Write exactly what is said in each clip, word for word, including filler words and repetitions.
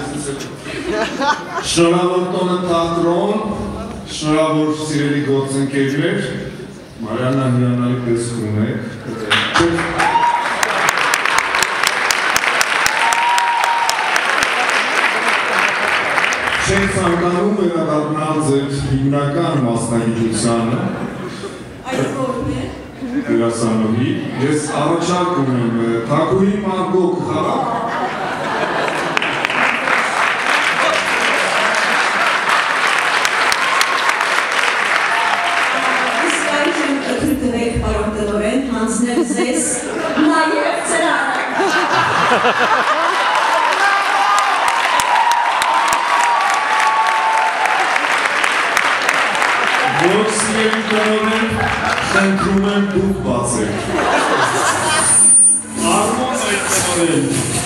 Շնորհավոր տոնը թատրոն, շնորհավոր սիրելի գործընկերներ, Մարիաննա հիանալի տեսք ունեք։ Չեն ցանկանում վերադառնալ ձեր հիմնական մասնագիտությանը։ Այդ ո՞րն է։ Դերասանուհի, ես առաջարկ ունեմ Թակուհի Մարգոկ խաղաք։ Հանձնել ձեզ նաև ծրանը։ Որ սիրելի տնօրեն, խնդրում եմ դուք բացեք։ Արմոն այդ տնօրեն։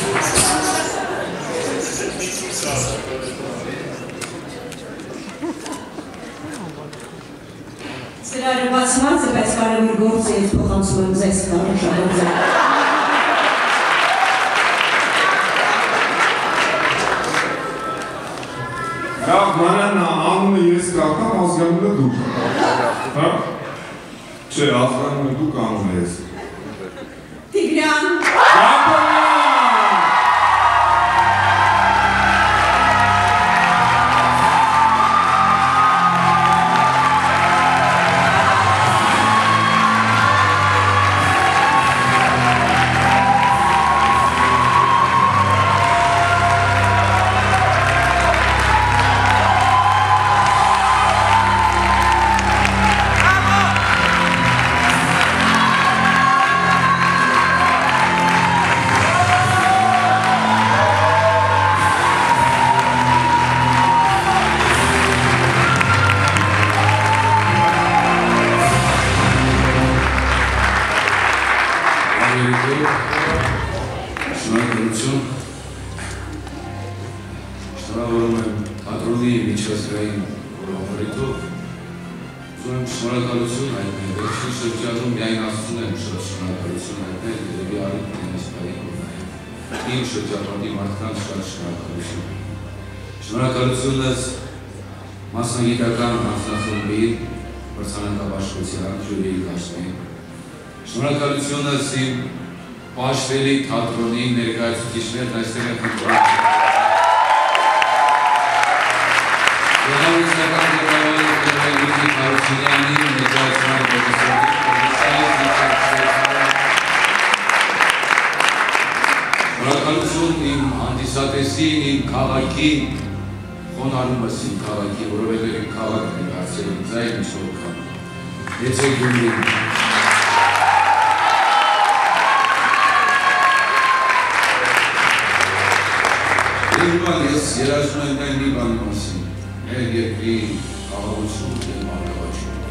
Ծրարը բացված է, բայց կարևոր գործ է, ես փոխանցում եմ ձեզ կարոշավորձը։ Լավ, Մարիաննա, անունը ես կախտամ, ազգանունը դուք։ Հա? Չէ, ազգանունը դուք, անունը ես։ Տիգրան։ Շնորհավորում եմ թատրոնի միջազգային օրվանորիտով, ուզում եմ շնորհակալություն հայտնել, վերջին շրջանում միայն Աստծուն եմ շատ շնորհակալություն հայտնել, երևի առիթ ունեմ այս պահին, իմ շրջապատի մարդկանց շատ շնորհակալություն։ Շնորհակալությունս մասնագիտական հանձնախմբին, մրցանակաբաշխության ժյուրիի կազմին, շնորհակալությունս իմ Պաշտելի թատրոնի ներկայացուցիչներն այստեղ են խնդրում։ Գեղարվիստական ղեկավարի Լյուդմիլա Հարությունյանի ներկայացման շնորհակալություն իմ հանդիսատեսին, իմ քաղաքին, խոնարհումս իմ քաղաքի, որովհետև իմ քաղաքն է դարձել ինձ այն ինչ որ կա։ Եցեք Գյումրի։ Ես երազում եմ այն մի բանի մասին, մեր երկրի խաղաղություն և մարգավաճում։